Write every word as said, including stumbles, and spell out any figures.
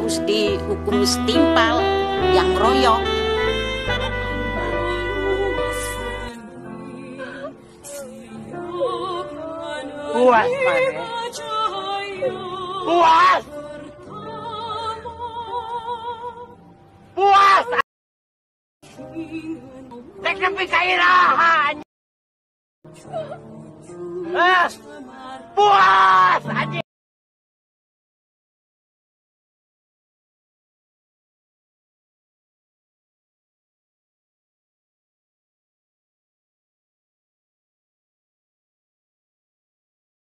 harus dihukum setimpal yang royok. Puas, Pane. Puas. Puas. Tek nepi ka iraha. Eh, puas anjing.